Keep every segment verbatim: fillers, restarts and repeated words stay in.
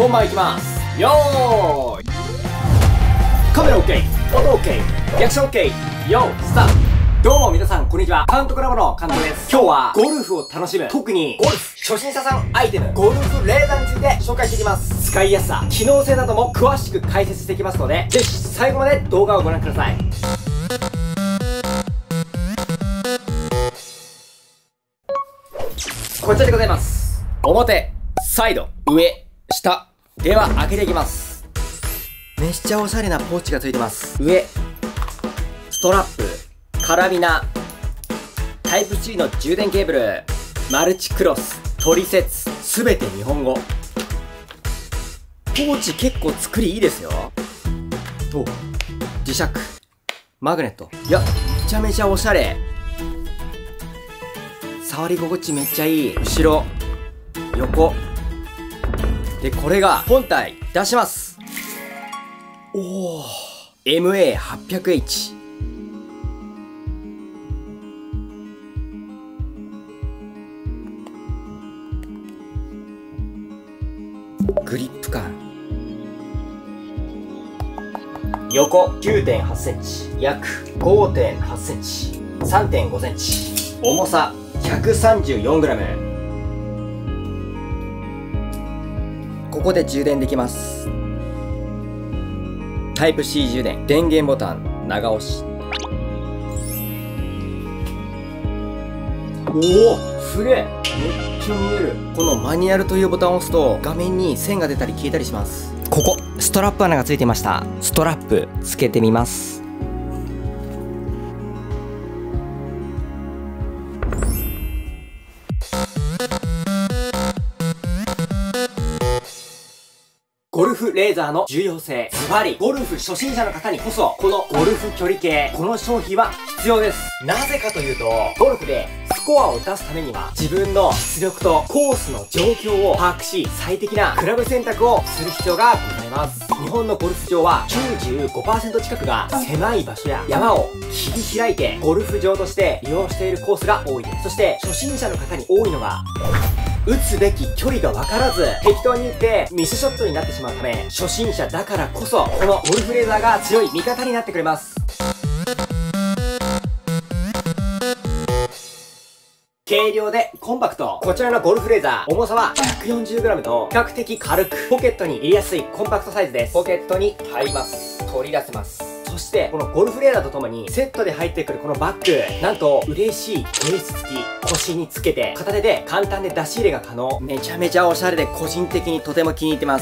本番いきます。よーい、カメラ OK、 音 OK、 リアクション OK、 よースタート。どうも皆さんこんにちは、監督ラボの監督です。今日はゴルフを楽しむ、特にゴルフ初心者さんアイテム、ゴルフレーザーについて紹介していきます。使いやすさ、機能性なども詳しく解説していきますので、ぜひ最後まで動画をご覧ください。こちらでございます。表、サイド、上、下では開けていきます。めっちゃおしゃれなポーチがついてます。上、ストラップ、カラビナ、タイプ シー の充電ケーブル、マルチクロス、トリセツ、すべて日本語。ポーチ結構作りいいですよ。お、磁石、マグネット。いや、めちゃめちゃおしゃれ。触り心地めっちゃいい。後ろ、横。で、これが本体出します。おー、エムエーはっぴゃくエイチ。グリップ感。横 きゅうてんはちセンチ、約 ごてんはちセンチ、さんてんごセンチ。重さ ひゃくさんじゅうよんグラム。ここで充電できます。タイプ シー 充電、電源ボタン長押し。おお、すげえ、めっちゃ見える。このマニュアルというボタンを押すと画面に線が出たり消えたりします。ここストラップ穴がついていました。ストラップつけてみます。ゴルフレーザーの重要性。ズバリ、ゴルフ初心者の方にこそ、このゴルフ距離計、この商品は必要です。なぜかというと、ゴルフでスコアを出すためには、自分の実力とコースの状況を把握し、最適なクラブ選択をする必要がございます。日本のゴルフ場は きゅうじゅうごパーセント 近くが狭い場所や山を切り開いてゴルフ場として利用しているコースが多いです。そして初心者の方に多いのが、打つべき距離が分からず、適当に打ってミスショットになってしまうため、初心者だからこそ、このゴルフレーザーが強い味方になってくれます。軽量でコンパクト。こちらのゴルフレーザー、重さは ひゃくよんじゅうグラム と比較的軽く、ポケットに入れやすいコンパクトサイズです。ポケットに入ります。取り出せます。そして、このゴルフレーザーとともに、セットで入ってくるこのバッグ、なんと、嬉しいケース付き。腰につけて、片手で簡単で出し入れが可能。めちゃめちゃおしゃれで、個人的にとても気に入ってます。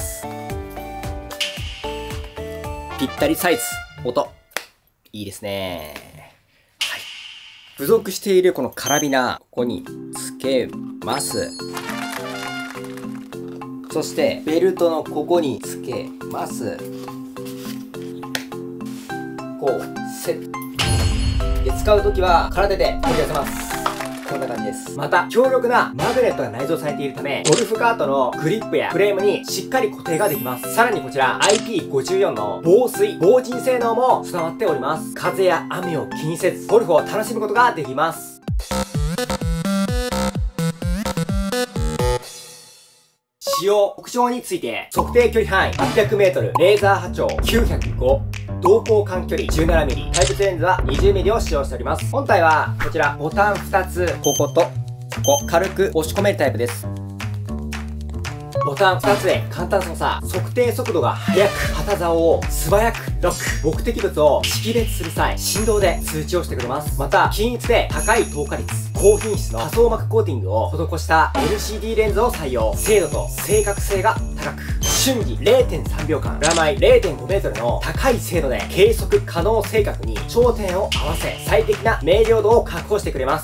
ぴったりサイズ。音。いいですね。はい。付属しているこのカラビナ、ここにつけます。そして、ベルトのここにつけます。こう、セット。で、使うときは、空手で取り出せます。こんな感じです。また、強力なマグネットが内蔵されているため、ゴルフカートのグリップやフレームにしっかり固定ができます。さらにこちら、アイピーごじゅうよん の防水、防塵性能も備わっております。風や雨を気にせず、ゴルフを楽しむことができます。使用特徴について、測定距離範囲 はっぴゃくメートル、レーザー波長きゅうひゃくご、同光間距離 じゅうななミリ、タイプレンズは にじゅうミリを使用しております。本体はこちらボタンふたつ、こことここ、軽く押し込めるタイプです。ボタンふたつで簡単操作、測定速度が速く、旗竿を素早くロック、目的物を識別する際、振動で通知をしてくれます。また、均一で高い透過率、高品質の多層膜コーティングを施した エルシーディー レンズを採用。精度と正確性が高く、瞬時 れいてんさんびょうかん、プラマイ れいてんごメートルの高い精度で計測可能正確に頂点を合わせ、最適な明瞭度を確保してくれます。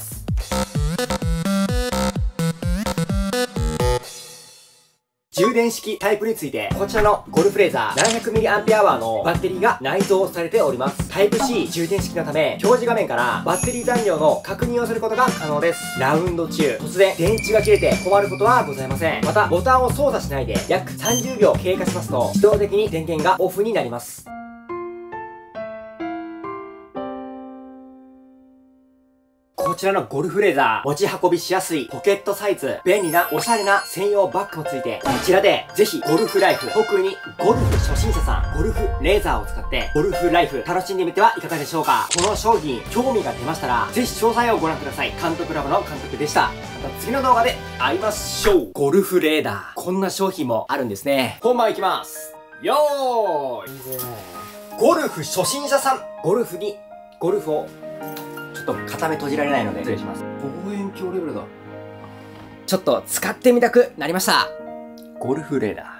充電式タイプについて、こちらのゴルフレーザー ななひゃくミリアンペアワー のバッテリーが内蔵されております。タイプ シー 充電式のため、表示画面からバッテリー残量の確認をすることが可能です。ラウンド中、突然電池が切れて困ることはございません。また、ボタンを操作しないで約さんじゅうびょう経過しますと、自動的に電源がオフになります。ここちらのゴルフレーザー、持ち運びしやすいポケットサイズ、便利なおしゃれな専用バッグもついて、こちらでぜひゴルフライフ、特にゴルフ初心者さん、ゴルフレーザーを使ってゴルフライフ楽しんでみてはいかがでしょうか。この商品、興味が出ましたら、ぜひ詳細をご覧ください。監督ラボの監督でした。また次の動画で会いましょう。ゴルフレーダー。こんな商品もあるんですね。本番いきます。よーい。ゴルフ初心者さん、ゴルフに、ゴルフを、ちょっと片目閉じられないので失礼します。望遠鏡レベルだ。ちょっと使ってみたくなりました。ゴルフレーダー。